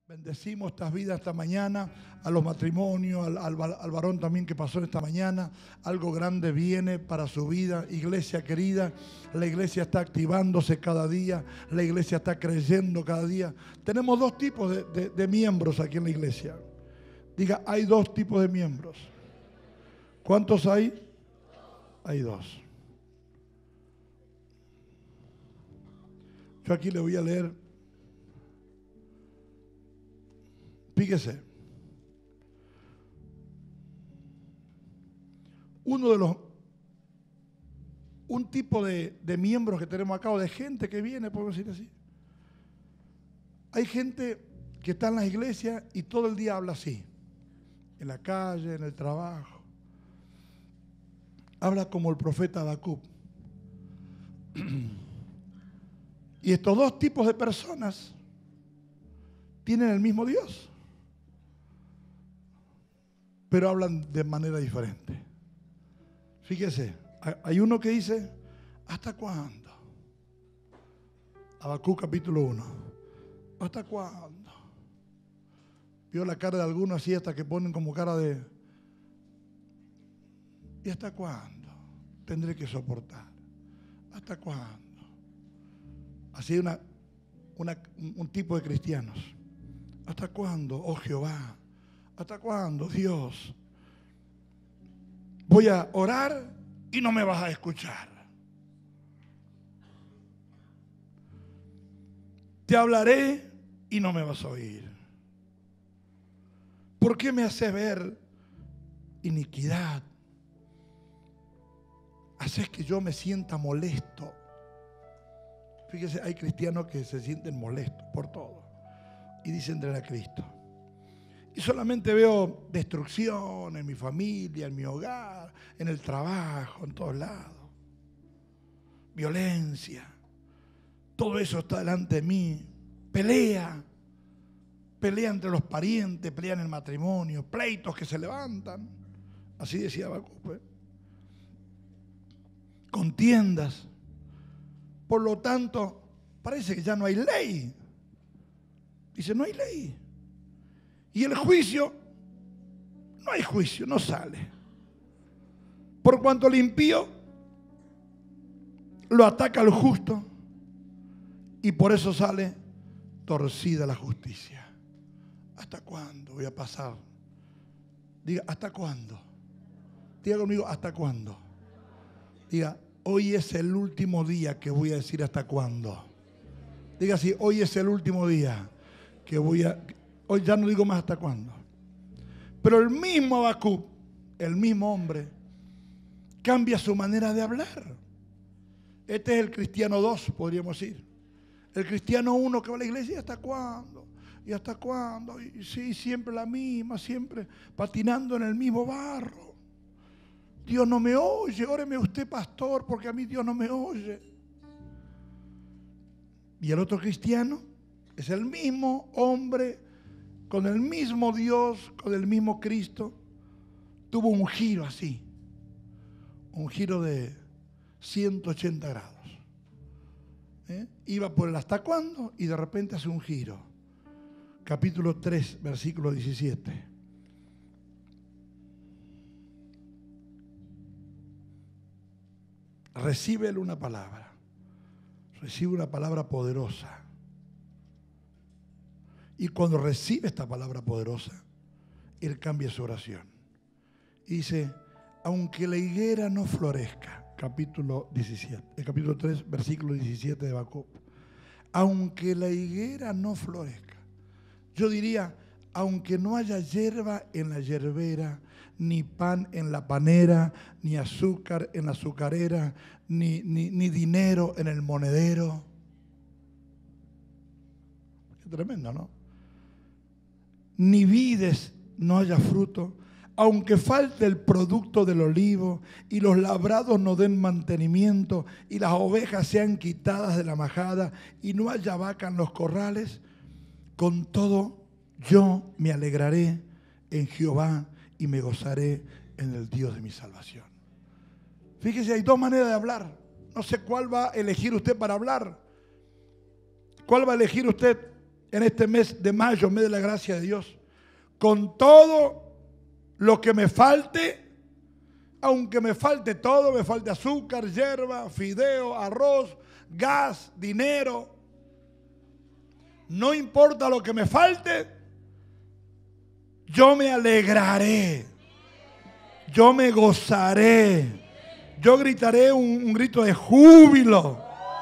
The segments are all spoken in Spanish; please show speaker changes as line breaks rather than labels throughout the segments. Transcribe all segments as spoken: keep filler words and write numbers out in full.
Bendecimos estas vidas esta mañana, a los matrimonios, al, al, al varón también que pasó esta mañana. Algo grande viene para su vida. Iglesia querida, la iglesia está activándose cada día, la iglesia está creciendo cada día. Tenemos dos tipos de, de, de miembros aquí en la iglesia. Diga, hay dos tipos de miembros. ¿Cuántos hay? Hay dos. Yo aquí le voy a leer. Fíjese, uno de los, un tipo de, de miembros que tenemos acá, o de gente que viene, podemos decir así. Hay gente que está en las iglesias y todo el día habla así, en la calle, en el trabajo. Habla como el profeta Habacuc. Y estos dos tipos de personas tienen el mismo Dios, pero hablan de manera diferente. Fíjese, hay uno que dice, ¿hasta cuándo? Habacuc capítulo uno. ¿Hasta cuándo? Vio la cara de algunos así hasta que ponen como cara de, ¿y hasta cuándo tendré que soportar? ¿Hasta cuándo? Así hay una, una, un tipo de cristianos. ¿Hasta cuándo, oh Jehová? ¿Hasta cuándo, Dios? Voy a orar y no me vas a escuchar. Te hablaré y no me vas a oír. ¿Por qué me haces ver iniquidad? Haces que yo me sienta molesto. Fíjese, hay cristianos que se sienten molestos por todo y dicen tener a Cristo. Y solamente veo destrucción en mi familia, en mi hogar, en el trabajo, en todos lados. Violencia. Todo eso está delante de mí. Pelea. Pelea entre los parientes, pelea en el matrimonio, pleitos que se levantan. Así decía Habacuc, ¿eh? Contiendas. Por lo tanto, parece que ya no hay ley. Dice, no hay ley. Y el juicio, no hay juicio, no sale. Por cuanto el impío lo ataca al justo, y por eso sale torcida la justicia. ¿Hasta cuándo voy a pasar? Diga, ¿hasta cuándo? Diga conmigo, ¿hasta cuándo? Diga, hoy es el último día que voy a decir hasta cuándo. Diga así, hoy es el último día que voy a... Hoy ya no digo más hasta cuándo. Pero el mismo Habacuc, el mismo hombre, cambia su manera de hablar. Este es el cristiano dos, podríamos decir. El cristiano uno que va a la iglesia, ¿y hasta cuándo? ¿Y hasta cuándo? Y sí, siempre la misma, siempre patinando en el mismo barro. Dios no me oye, óreme usted, pastor, porque a mí Dios no me oye. Y el otro cristiano es el mismo hombre, con el mismo Dios, con el mismo Cristo. Tuvo un giro así, un giro de ciento ochenta grados. ¿Eh? Iba por el hasta cuándo y de repente hace un giro. Capítulo tres, versículo diecisiete. Recíbele una palabra. Recibe una palabra poderosa. Y cuando recibe esta palabra poderosa, él cambia su oración. Y dice, aunque la higuera no florezca, capítulo diecisiete, el capítulo tres, versículo diecisiete de Habacuc. Aunque la higuera no florezca. Yo diría, aunque no haya hierba en la yerbera, ni pan en la panera, ni azúcar en la azucarera, ni, ni, ni dinero en el monedero. Qué tremendo, ¿no? Ni vides no haya fruto, aunque falte el producto del olivo y los labrados no den mantenimiento y las ovejas sean quitadas de la majada y no haya vaca en los corrales, con todo yo me alegraré en Jehová y me gozaré en el Dios de mi salvación. Fíjese, hay dos maneras de hablar. No sé cuál va a elegir usted para hablar. ¿Cuál va a elegir usted? en este mes de mayo, mes de la gracia de Dios, con todo lo que me falte, aunque me falte todo, me falte azúcar, hierba, fideo, arroz, gas, dinero, no importa lo que me falte, yo me alegraré, yo me gozaré, yo gritaré un, un grito de júbilo.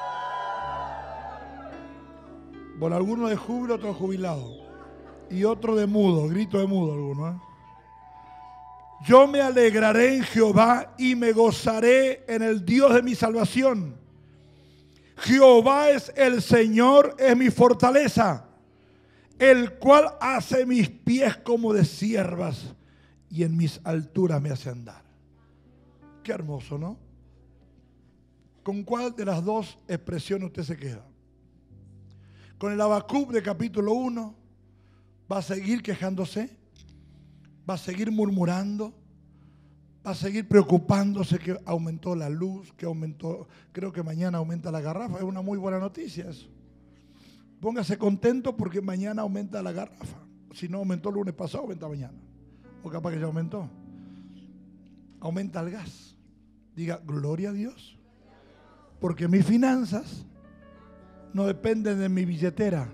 Bueno, algunos de júbilo, otros jubilados. Y otro de mudo, grito de mudo alguno. ¿eh? Yo me alegraré en Jehová y me gozaré en el Dios de mi salvación. Jehová es el Señor, es mi fortaleza, el cual hace mis pies como de ciervas y en mis alturas me hace andar. Qué hermoso, ¿no? ¿Con cuál de las dos expresiones usted se queda? ¿Con el Habacuc de capítulo uno? ¿Va a seguir quejándose? ¿Va a seguir murmurando? ¿Va a seguir preocupándose que aumentó la luz? Que aumentó, creo que mañana aumenta la garrafa. Es una muy buena noticia eso. Póngase contento porque mañana aumenta la garrafa. Si no aumentó el lunes pasado, aumenta mañana. O capaz que ya aumentó. Aumenta el gas. Diga, gloria a Dios. Porque mis finanzas no dependen de mi billetera.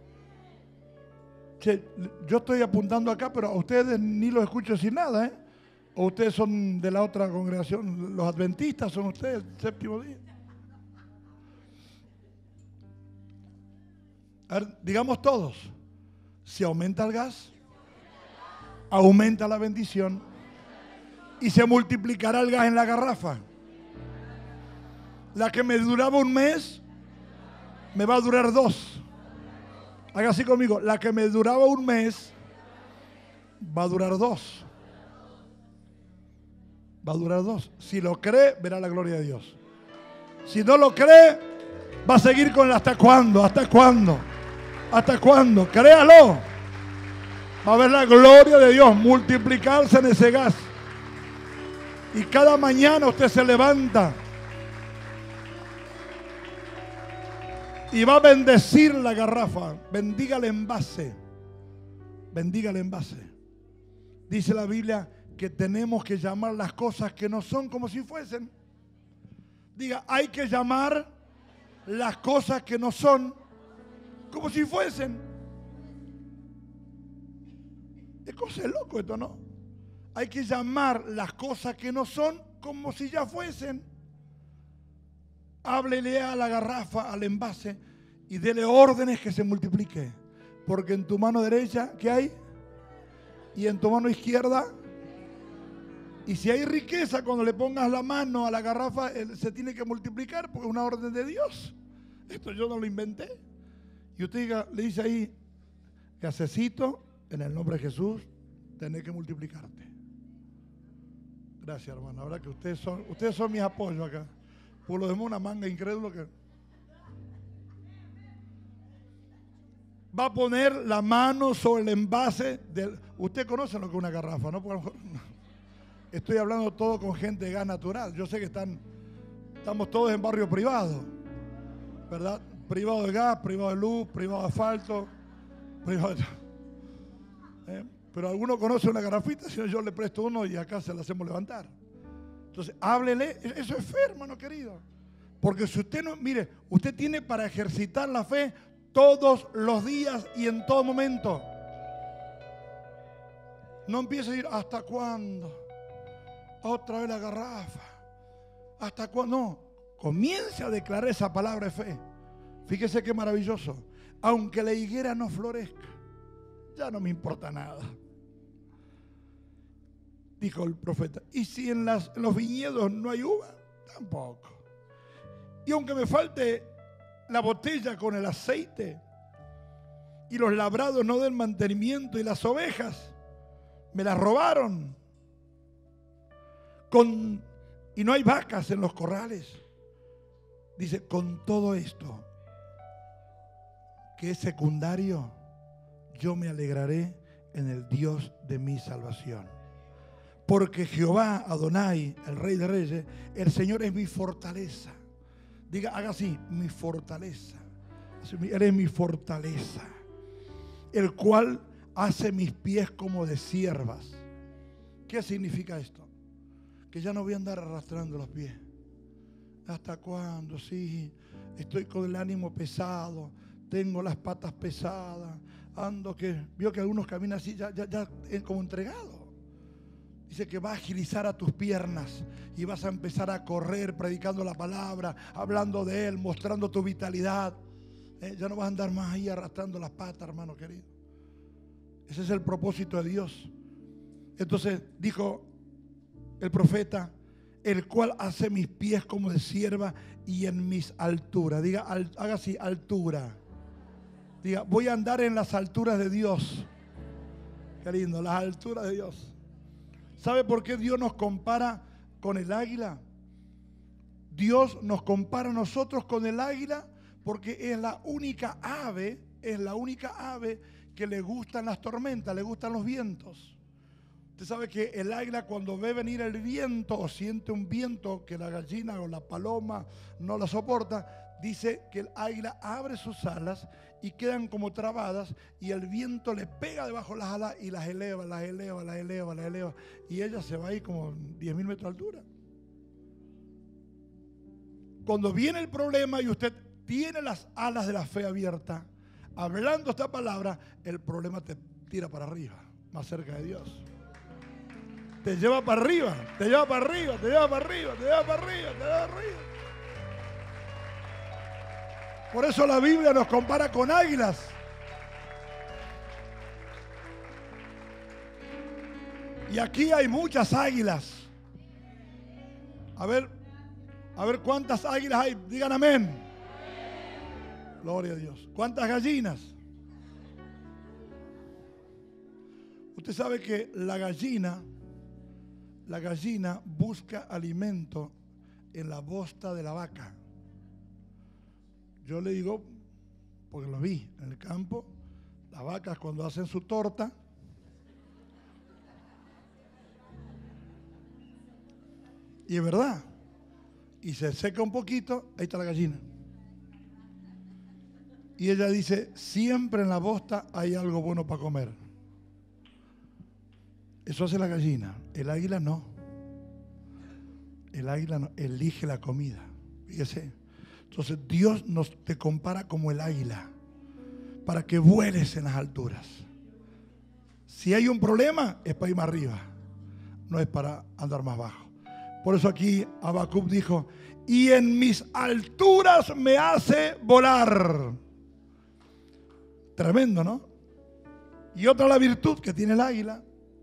Che, yo estoy apuntando acá, pero a ustedes ni los escucho decir nada, ¿eh? ¿O ustedes son de la otra congregación? ¿Los adventistas son ustedes el séptimo día? A ver, digamos todos, si aumenta el gas, aumenta la bendición y se multiplicará el gas en la garrafa. La que me duraba un mes, me va a durar dos. Haga así conmigo, la que me duraba un mes, va a durar dos. Va a durar dos. Si lo cree, verá la gloria de Dios. Si no lo cree, va a seguir con el hasta cuándo, hasta cuándo, hasta cuándo. Créalo. Va a ver la gloria de Dios multiplicarse en ese gas. Y cada mañana usted se levanta y va a bendecir la garrafa. Bendiga el envase. Bendiga el envase. Dice la Biblia que tenemos que llamar las cosas que no son como si fuesen. Diga, hay que llamar las cosas que no son como si fuesen. Es cosa de loco esto, ¿no? Hay que llamar las cosas que no son como si ya fuesen. Háblele a la garrafa, al envase, y dele órdenes que se multiplique. Porque en tu mano derecha, ¿qué hay? Y en tu mano izquierda. Y si hay riqueza, cuando le pongas la mano a la garrafa, se tiene que multiplicar porque es una orden de Dios. Esto yo no lo inventé. Y usted diga, le dice ahí, gasecito, en el nombre de Jesús, tenés que multiplicarte. Gracias, hermano. Ahora que ustedes son, ustedes son mis apoyos acá. Por lo demás, una manga incrédulo que va a poner la mano sobre el envase del. Usted conoce lo que es una garrafa, ¿no? Estoy hablando todo con gente de gas natural. Yo sé que están, estamos todos en barrio privado, ¿verdad? Privado de gas, privado de luz, privado de asfalto, privado de... ¿Eh? Pero alguno conoce una garrafita, si no yo le presto uno y acá se la hacemos levantar. Entonces, háblele, eso es fe, hermano querido. Porque si usted no, mire, usted tiene para ejercitar la fe todos los días y en todo momento. No empiece a decir, ¿hasta cuándo? Otra vez la garrafa. ¿Hasta cuándo? No, comience a declarar esa palabra de fe. Fíjese qué maravilloso. Aunque la higuera no florezca, ya no me importa nada. Dijo el profeta. Y si en, las, en los viñedos no hay uva, tampoco. Y aunque me falte la botella con el aceite y los labrados no den mantenimiento y las ovejas me las robaron con, y no hay vacas en los corrales, dice, con todo esto que es secundario, yo me alegraré en el Dios de mi salvación. Porque Jehová, Adonai, el Rey de Reyes, el Señor es mi fortaleza. Diga, haga así, mi fortaleza. Él es mi fortaleza. el cual hace mis pies como de siervas. ¿Qué significa esto? Que ya no voy a andar arrastrando los pies. ¿Hasta cuándo? Sí, estoy con el ánimo pesado, tengo las patas pesadas, ando que, vio que algunos caminan así, ya, ya, ya como entregado. Dice que va a agilizar a tus piernas y vas a empezar a correr predicando la palabra, hablando de Él, mostrando tu vitalidad. Eh, ya no vas a andar más ahí arrastrando las patas, hermano querido. Ese es el propósito de Dios. Entonces dijo el profeta, el cual hace mis pies como de sierva y en mis alturas. Diga, al, haga así, altura. Diga, voy a andar en las alturas de Dios. Qué lindo, las alturas de Dios. ¿Sabe por qué Dios nos compara con el águila? Dios nos compara a nosotros con el águila porque es la única ave, es la única ave que le gustan las tormentas, le gustan los vientos. Usted sabe que el águila cuando ve venir el viento o siente un viento que la gallina o la paloma no la soporta, dice que el águila abre sus alas y quedan como trabadas y el viento le pega debajo de las alas y las eleva, las eleva, las eleva, las eleva y ella se va ahí como diez mil metros de altura. Cuando viene el problema y usted tiene las alas de la fe abiertas, hablando esta palabra, el problema te tira para arriba, más cerca de Dios. Te lleva para arriba, te lleva para arriba, te lleva para arriba, te lleva para arriba, te lleva para arriba. Por eso la Biblia nos compara con águilas. Y aquí hay muchas águilas. A ver, a ver cuántas águilas hay. Digan amén. Gloria a Dios. ¿Cuántas gallinas? Usted sabe que la gallina, la gallina busca alimento en la bosta de la vaca. Yo le digo, porque lo vi en el campo, las vacas cuando hacen su torta, y es verdad, y se seca un poquito, ahí está la gallina. Y ella dice, siempre en la bosta hay algo bueno para comer. Eso hace la gallina. El águila no. El águila no, elige la comida. Fíjese. Entonces Dios nos te compara como el águila para que vueles en las alturas. Si hay un problema es para ir más arriba, no es para andar más bajo. Por eso aquí Habacuc dijo, y en mis alturas me hace volar. Tremendo, ¿no? Y otra la virtud que tiene el águila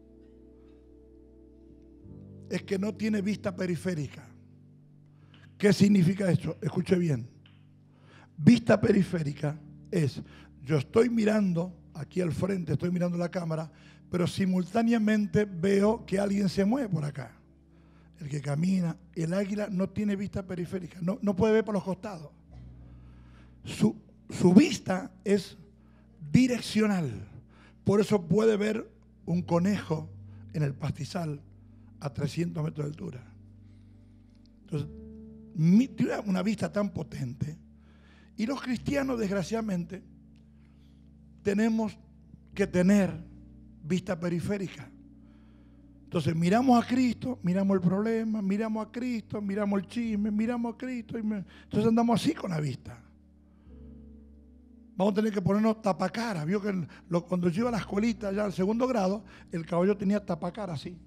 es que no tiene vista periférica. ¿Qué significa esto? Escuche bien. Vista periférica es, yo estoy mirando aquí al frente, estoy mirando la cámara, pero simultáneamente veo que alguien se mueve por acá. El que camina, el águila no tiene vista periférica, no, no puede ver por los costados. Su, su vista es direccional. Por eso puede ver un conejo en el pastizal a trescientos metros de altura. Entonces, tiene una vista tan potente. Y los cristianos, desgraciadamente, tenemos que tener vista periférica. Entonces miramos a Cristo, miramos el problema, miramos a Cristo, miramos el chisme, miramos a Cristo. Y me... Entonces andamos así con la vista. Vamos a tener que ponernos tapacara. Vio que lo, cuando yo iba a la escuelita, ya al segundo grado, el caballo tenía tapacara así.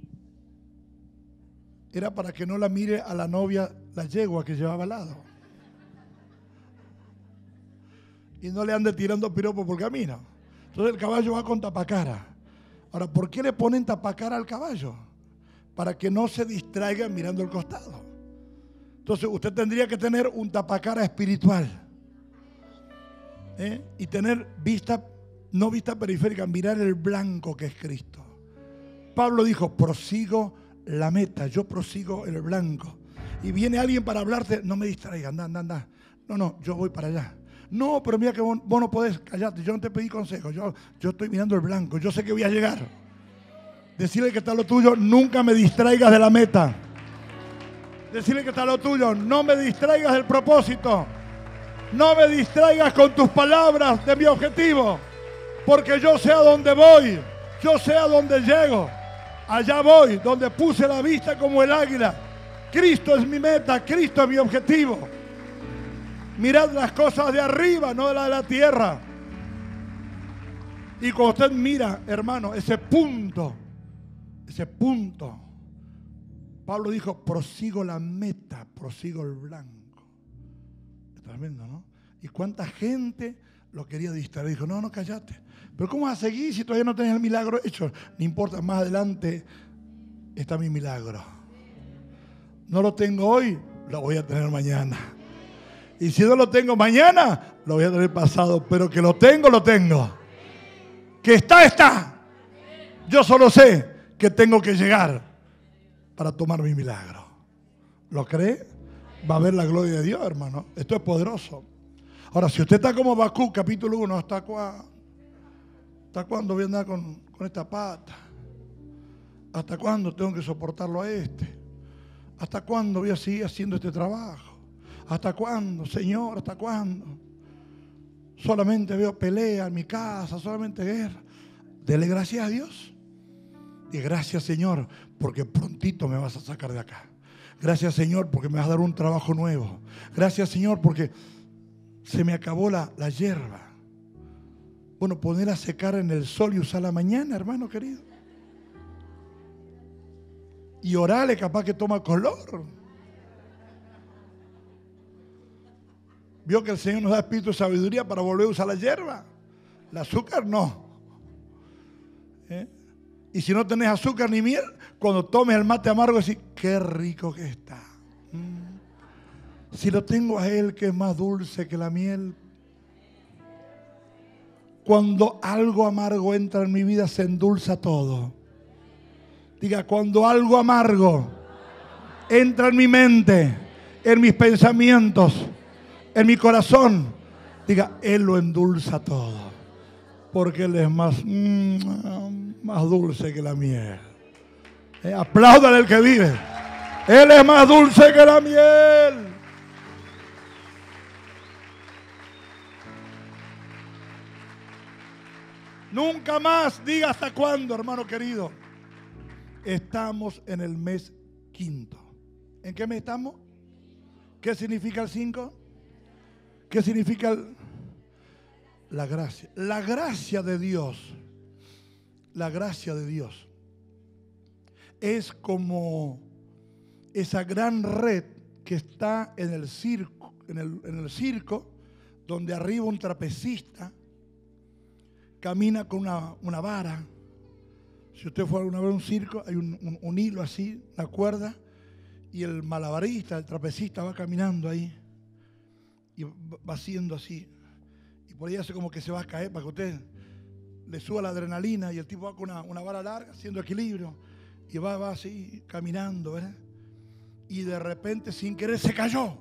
Era para que no la mire a la novia, la yegua que llevaba al lado. Y no le ande tirando piropos por camino. Entonces el caballo va con tapacara. Ahora, ¿por qué le ponen tapacara al caballo? Para que no se distraiga mirando el costado. Entonces usted tendría que tener un tapacara espiritual. ¿Eh? Y tener vista, no vista periférica, mirar el blanco que es Cristo. Pablo dijo, prosigo la meta, yo prosigo el blanco. Y viene alguien para hablarte, no me distraiga, anda, anda, anda. No, no, yo voy para allá. No, pero mira que vos, vos no podés, callarte, yo no te pedí consejo, yo, yo estoy mirando el blanco, yo sé que voy a llegar. Decirle que está lo tuyo, nunca me distraigas de la meta. Decirle que está lo tuyo, no me distraigas del propósito. No me distraigas con tus palabras de mi objetivo. Porque yo sé a dónde voy. Yo sé a dónde llego. Allá voy, donde puse la vista como el águila. Cristo es mi meta, Cristo es mi objetivo. Mirad las cosas de arriba, no de la de la tierra. Y cuando usted mira, hermano, ese punto, ese punto, Pablo dijo, prosigo la meta, prosigo el blanco. Es tremendo, ¿no? Y cuánta gente lo quería distraer. Dijo, no, no, cállate. Pero ¿cómo vas a seguir si todavía no tenés el milagro hecho? No importa, más adelante está mi milagro. No lo tengo hoy, lo voy a tener mañana. Y si no lo tengo mañana, lo voy a tener pasado. Pero que lo tengo, lo tengo. Que está, está. Yo solo sé que tengo que llegar para tomar mi milagro. ¿Lo cree? Va a ver la gloria de Dios, hermano. Esto es poderoso. Ahora, si usted está como Habacuc, capítulo uno, ¿hasta cuándo? ¿Hasta cuándo voy a andar con, con esta pata? ¿Hasta cuándo tengo que soportarlo a este? ¿Hasta cuándo voy a seguir haciendo este trabajo? ¿Hasta cuándo, Señor? ¿Hasta cuándo? Solamente veo pelea en mi casa, solamente guerra. Dele gracias a Dios. Y gracias, Señor, porque prontito me vas a sacar de acá. Gracias, Señor, porque me vas a dar un trabajo nuevo. Gracias, Señor, porque se me acabó la, la hierba. Bueno, poner a secar en el sol y usarla mañana, hermano querido. Y orale, capaz que toma color. Vio que el Señor nos da espíritu de sabiduría para volver a usar la hierba. El azúcar no. ¿Eh? Y si no tenés azúcar ni miel, cuando tomes el mate amargo decís, qué rico que está. Mm. Si lo tengo a Él que es más dulce que la miel. Cuando algo amargo entra en mi vida se endulza todo. Diga, cuando algo amargo entra en mi mente, en mis pensamientos, en mi corazón, diga, Él lo endulza todo. Porque Él es más, mm, más dulce que la miel. Eh, apláudale al que vive. Él es más dulce que la miel. Nunca más, diga hasta cuándo, hermano querido. Estamos en el mes quinto. ¿En qué mes estamos? ¿Qué significa el cinco? ¿Qué significa el... la gracia? La gracia de Dios. La gracia de Dios es como esa gran red que está en el circo, en el, en el circo, donde arriba un trapecista camina con una, una vara. Si usted fue alguna vez a un circo, hay un, un, un hilo así, una cuerda, y el malabarista, el trapecista va caminando ahí y va haciendo así. Y por ahí hace como que se va a caer para que usted le suba la adrenalina, y el tipo va con una, una vara larga haciendo equilibrio y va, va así caminando, ¿verdad? Y de repente sin querer se cayó.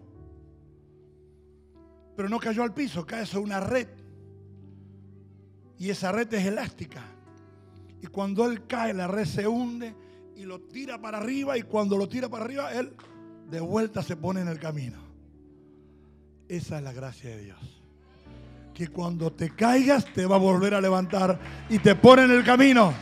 Pero no cayó al piso, cae sobre una red. Y esa red es elástica. Y cuando él cae, la red se hunde y lo tira para arriba. Y cuando lo tira para arriba, él de vuelta se pone en el camino. Esa es la gracia de Dios. Que cuando te caigas, te va a volver a levantar y te pone en el camino.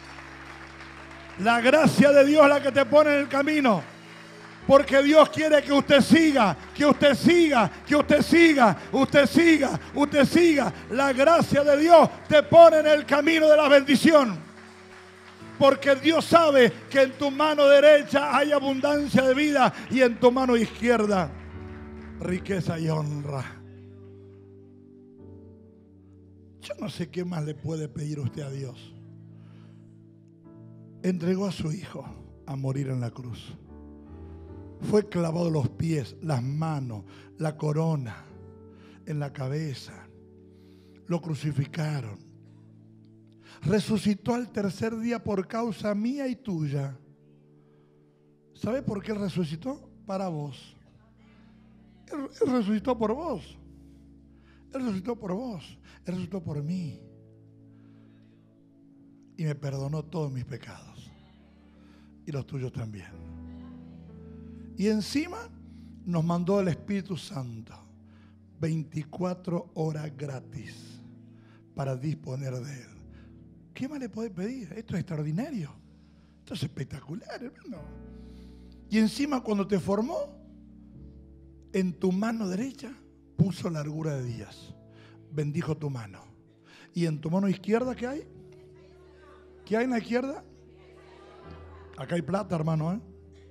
La gracia de Dios es la que te pone en el camino. Porque Dios quiere que usted siga, que usted siga, que usted siga, usted siga, usted siga. La gracia de Dios te pone en el camino de la bendición. Porque Dios sabe que en tu mano derecha hay abundancia de vida y en tu mano izquierda riqueza y honra. Yo no sé qué más le puede pedir usted a Dios. Entregó a su hijo a morir en la cruz. Fue clavado los pies, las manos, la corona en la cabeza. Lo crucificaron. Resucitó al tercer día por causa mía y tuya. ¿Sabe por qué Él resucitó? Para vos. Él, él resucitó por vos. Él resucitó por vos. Él resucitó por mí. Y me perdonó todos mis pecados. Y los tuyos también. Y encima nos mandó el Espíritu Santo. veinticuatro horas gratis. para disponer de él. ¿Qué más le podés pedir? Esto es extraordinario. Esto es espectacular, hermano. Y encima cuando te formó, en tu mano derecha puso largura de días. Bendijo tu mano. ¿Y en tu mano izquierda qué hay? ¿Qué hay en la izquierda? Acá hay plata, hermano, ¿eh?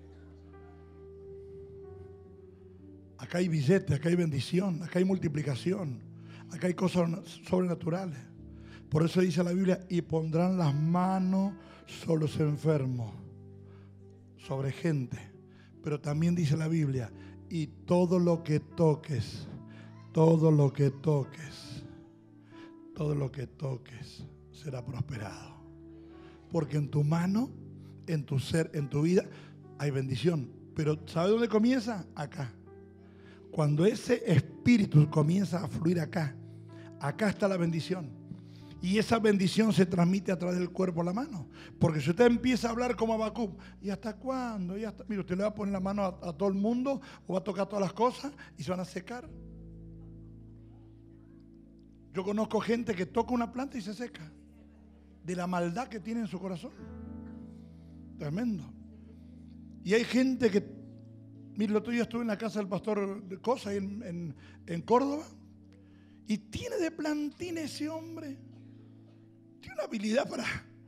Acá hay billete, acá hay bendición, acá hay multiplicación, acá hay cosas sobrenaturales. Por eso dice la Biblia, y pondrán las manos sobre los enfermos, sobre gente. Pero también dice la Biblia, y todo lo que toques, todo lo que toques, todo lo que toques será prosperado. Porque en tu mano, en tu ser, en tu vida, hay bendición. Pero ¿sabe dónde comienza? Acá. Cuando ese espíritu comienza a fluir acá, acá está la bendición. Y esa bendición se transmite a través del cuerpo a la mano. Porque si usted empieza a hablar como Habacuc, ¿y hasta cuándo? ¿Y hasta? Mire, usted le va a poner la mano a, a todo el mundo o va a tocar todas las cosas y se van a secar. Yo conozco gente que toca una planta y se seca. De la maldad que tiene en su corazón. Tremendo. Y hay gente que... Mire, el otro día estuve en la casa del pastor de Cosa ahí en, en, en Córdoba. Y tiene de plantín ese hombre. Tiene una habilidad para,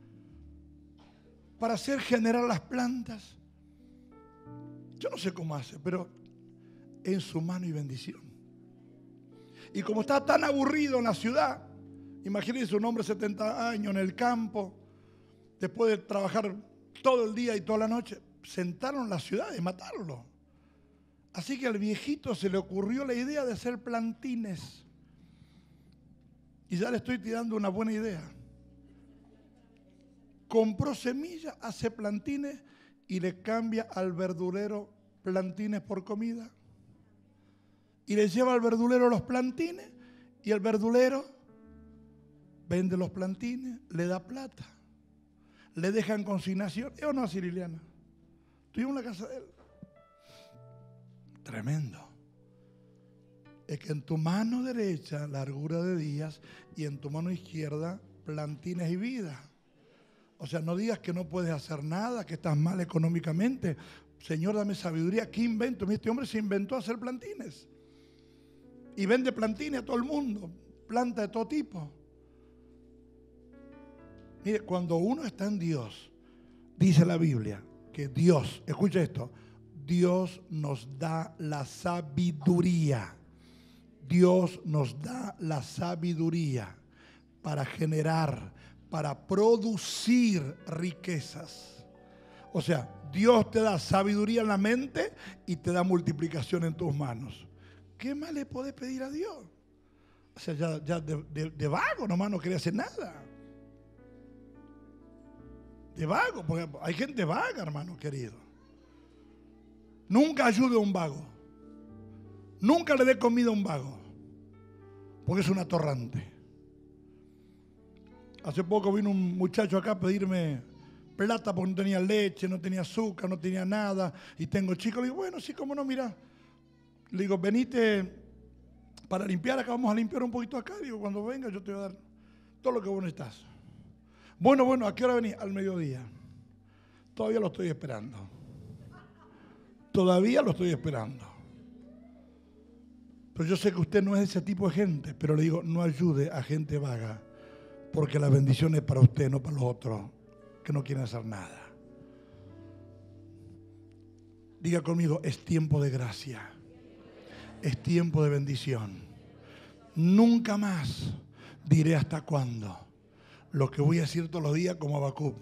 para hacer generar las plantas. Yo no sé cómo hace, pero en su mano hay bendición. Y como está tan aburrido en la ciudad, imagínense un hombre de setenta años en el campo, después de trabajar todo el día y toda la noche, sentaron en la ciudad y matarlo. Así que al viejito se le ocurrió la idea de hacer plantines. Y ya le estoy tirando una buena idea. Compró semillas, hace plantines y le cambia al verdulero plantines por comida. Y le lleva al verdulero los plantines y el verdulero vende los plantines, le da plata. Le dejan consignación. ¿Eh o no, Ciriliana? Estuvimos en la casa de él. Tremendo. Es que en tu mano derecha, largura de días, y en tu mano izquierda, plantines y vida. O sea, no digas que no puedes hacer nada, que estás mal económicamente. Señor, dame sabiduría. ¿Qué invento? Este hombre se inventó a hacer plantines. Y vende plantines a todo el mundo. Planta de todo tipo. Mire, cuando uno está en Dios, dice la Biblia, que Dios, escucha esto, Dios nos da la sabiduría. Dios nos da la sabiduría para generar, para producir riquezas. O sea, Dios te da sabiduría en la mente y te da multiplicación en tus manos. ¿Qué más le podés pedir a Dios? O sea, ya, ya de, de, de vago nomás no quería hacer nada. De vago, porque hay gente vaga, hermano querido. Nunca ayude a un vago. Nunca le dé comida a un vago. Porque es un atorrante. Hace poco vino un muchacho acá a pedirme plata porque no tenía leche, no tenía azúcar, no tenía nada. Y tengo chicos. Le digo, bueno, sí, cómo no, mira. Le digo, venite para limpiar acá. Vamos a limpiar un poquito acá. Digo, cuando venga yo te voy a dar todo lo que vos necesitas. Bueno, bueno, ¿a qué hora venís? Al mediodía. Todavía lo estoy esperando. Todavía lo estoy esperando. Pero yo sé que usted no es ese tipo de gente, pero le digo, no ayude a gente vaga, porque la bendición es para usted, no para los otros, que no quieren hacer nada. Diga conmigo, es tiempo de gracia. Es tiempo de bendición. Nunca más diré hasta cuándo. Lo que voy a decir todos los días como Habacuc.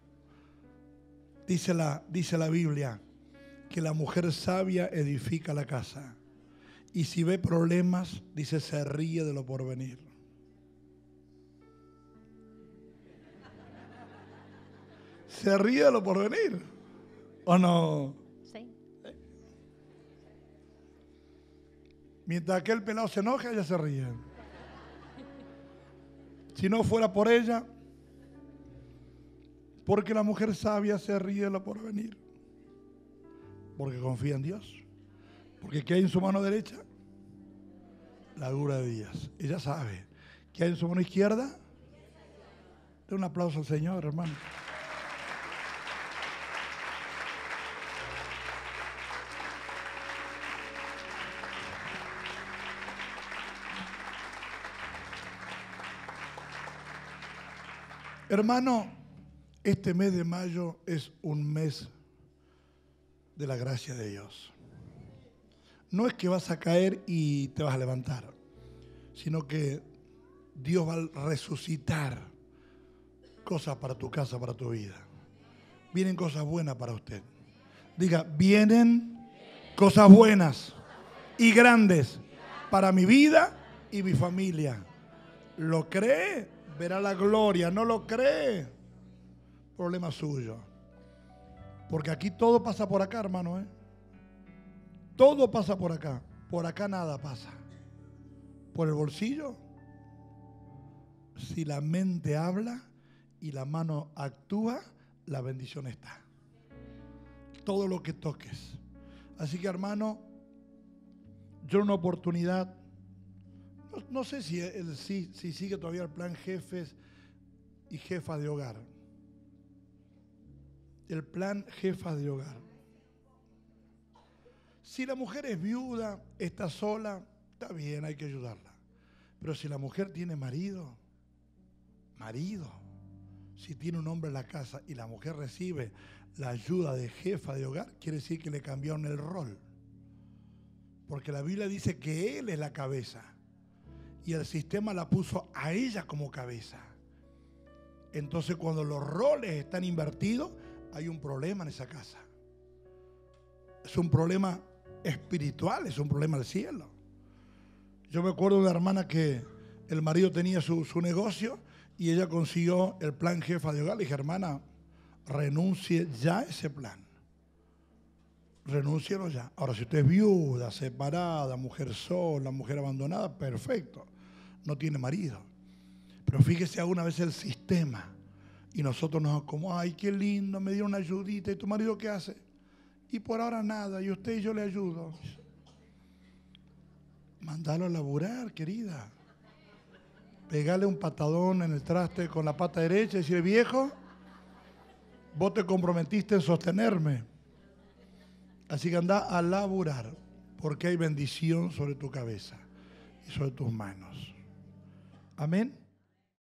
Dice la, dice la Biblia que la mujer sabia edifica la casa. Y si ve problemas, dice, se ríe de lo porvenir. ¿Se ríe de lo porvenir? ¿O no?
Sí.
Mientras aquel pelado se enoja, ella se ríe. Si no fuera por ella, porque la mujer sabia se ríe de lo porvenir. Porque confía en Dios. Porque ¿qué hay en su mano derecha? La largura de días. Ella sabe ¿Qué hay en su mano izquierda? Den un aplauso al Señor, hermano. Hermano, este mes de mayo es un mes de la gracia de Dios. No es que vas a caer y te vas a levantar, sino que Dios va a resucitar cosas para tu casa, para tu vida. Vienen cosas buenas para usted. Diga, vienen cosas buenas y grandes para mi vida y mi familia. ¿Lo cree? Verá la gloria. ¿No lo cree? Problema suyo. Porque aquí todo pasa por acá, hermano, ¿eh? Todo pasa por acá. Por acá nada pasa. Por el bolsillo, si la mente habla y la mano actúa, la bendición está. Todo lo que toques. Así que, hermano, yo una oportunidad, no, no sé si, él, si, si sigue todavía el plan jefes y jefas de hogar. El plan jefas de hogar. Si la mujer es viuda, está sola, está bien, hay que ayudarla. Pero si la mujer tiene marido, marido, si tiene un hombre en la casa y la mujer recibe la ayuda de jefa de hogar, quiere decir que le cambiaron el rol. Porque la Biblia dice que él es la cabeza y el sistema la puso a ella como cabeza. Entonces, cuando los roles están invertidos, hay un problema en esa casa. Es un problema espiritual, es un problema del cielo. Yo me acuerdo de una hermana que el marido tenía su, su negocio y ella consiguió el plan jefa de hogar. Le dije, hermana, renuncie ya a ese plan. Renúncielo ya. Ahora, si usted es viuda, separada, mujer sola, mujer abandonada, perfecto. No tiene marido. Pero fíjese alguna vez el sistema. Y nosotros nos como, ay, qué lindo, me dio una ayudita. ¿Y tu marido qué hace? Y por ahora nada, y usted y yo le ayudo. Mandalo a laburar, querida. Pegale un patadón en el traste con la pata derecha y decirle, viejo, vos te comprometiste en sostenerme. Así que anda a laburar, porque hay bendición sobre tu cabeza y sobre tus manos. Amén.